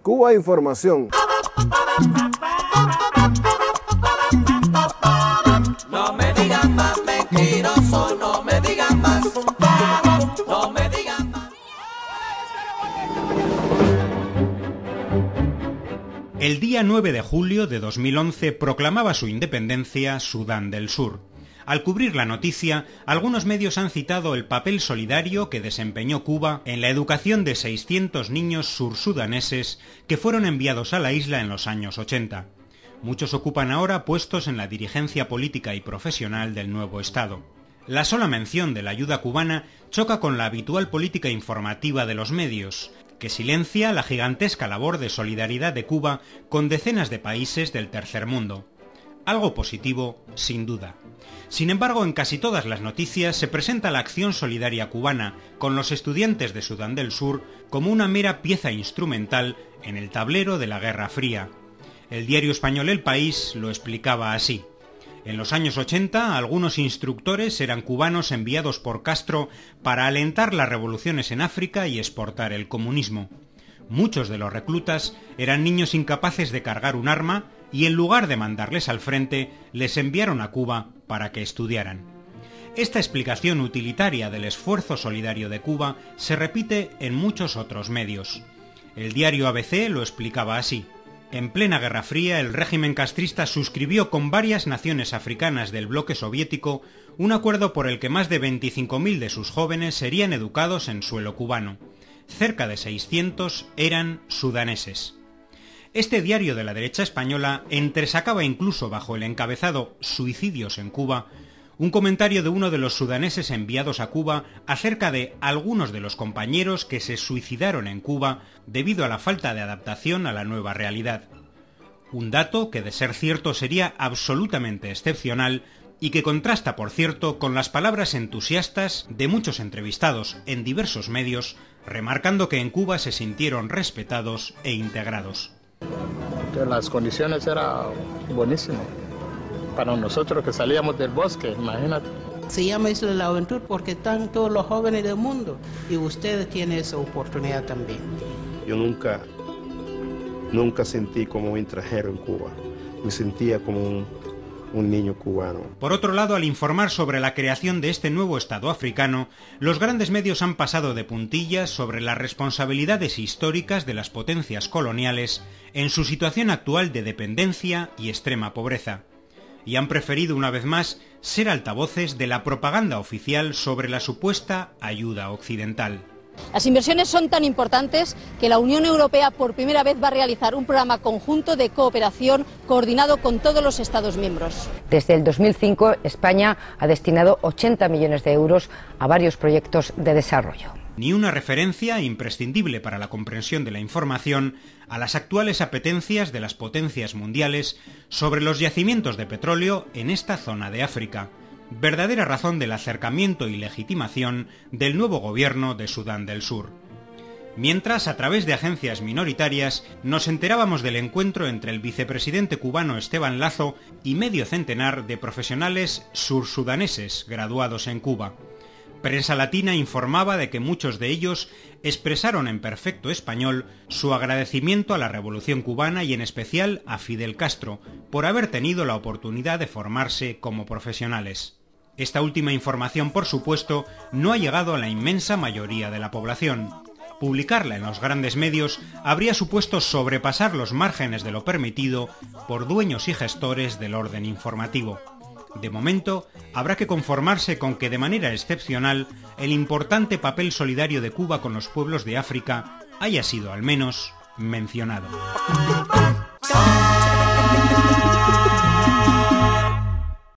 Cuba Información. No me digan más mentiroso, no me digan más, no me digan más. El día 9 de julio de 2011 proclamaba su independencia Sudán del Sur. Al cubrir la noticia, algunos medios han citado el papel solidario que desempeñó Cuba en la educación de 600 niños sursudaneses que fueron enviados a la isla en los años 80. Muchos ocupan ahora puestos en la dirigencia política y profesional del nuevo Estado. La sola mención de la ayuda cubana choca con la habitual política informativa de los medios, que silencia la gigantesca labor de solidaridad de Cuba con decenas de países del tercer mundo. Algo positivo, sin duda. Sin embargo, en casi todas las noticias se presenta la acción solidaria cubana con los estudiantes de Sudán del Sur como una mera pieza instrumental en el tablero de la Guerra Fría. El diario español El País lo explicaba así. En los años 80, algunos instructores eran cubanos enviados por Castro para alentar las revoluciones en África y exportar el comunismo. Muchos de los reclutas eran niños incapaces de cargar un arma y en lugar de mandarles al frente, les enviaron a Cuba para que estudiaran. Esta explicación utilitaria del esfuerzo solidario de Cuba se repite en muchos otros medios. El diario ABC lo explicaba así. En plena Guerra Fría, el régimen castrista suscribió con varias naciones africanas del bloque soviético un acuerdo por el que más de 25.000 de sus jóvenes serían educados en suelo cubano. Cerca de 600 eran sudaneses. Este diario de la derecha española entresacaba incluso bajo el encabezado «Suicidios en Cuba» un comentario de uno de los sudaneses enviados a Cuba acerca de algunos de los compañeros que se suicidaron en Cuba debido a la falta de adaptación a la nueva realidad. Un dato que, de ser cierto, sería absolutamente excepcional y que contrasta, por cierto, con las palabras entusiastas de muchos entrevistados en diversos medios, remarcando que en Cuba se sintieron respetados e integrados. Las condiciones eran buenísimas. Para nosotros que salíamos del bosque, imagínate. Se llama Isla de la Juventud porque están todos los jóvenes del mundo y ustedes tienen esa oportunidad también. Yo nunca sentí como un extranjero en Cuba. Me sentía como un niño cubano. Por otro lado, al informar sobre la creación de este nuevo Estado africano, los grandes medios han pasado de puntillas sobre las responsabilidades históricas de las potencias coloniales en su situación actual de dependencia y extrema pobreza. Y han preferido una vez más ser altavoces de la propaganda oficial sobre la supuesta ayuda occidental. Las inversiones son tan importantes que la Unión Europea por primera vez va a realizar un programa conjunto de cooperación coordinado con todos los Estados miembros. Desde el 2005, España ha destinado 80 millones de euros a varios proyectos de desarrollo. Ni una referencia imprescindible para la comprensión de la información a las actuales apetencias de las potencias mundiales sobre los yacimientos de petróleo en esta zona de África, verdadera razón del acercamiento y legitimación del nuevo gobierno de Sudán del Sur. Mientras, a través de agencias minoritarias, nos enterábamos del encuentro entre el vicepresidente cubano Esteban Lazo y medio centenar de profesionales sursudaneses graduados en Cuba. Prensa Latina informaba de que muchos de ellos expresaron en perfecto español su agradecimiento a la Revolución cubana y en especial a Fidel Castro por haber tenido la oportunidad de formarse como profesionales. Esta última información, por supuesto, no ha llegado a la inmensa mayoría de la población. Publicarla en los grandes medios habría supuesto sobrepasar los márgenes de lo permitido por dueños y gestores del orden informativo. De momento, habrá que conformarse con que de manera excepcional el importante papel solidario de Cuba con los pueblos de África haya sido al menos mencionado.